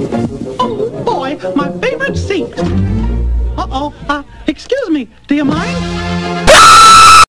Oh, boy, my favorite seat. Uh-oh. Excuse me, do you mind?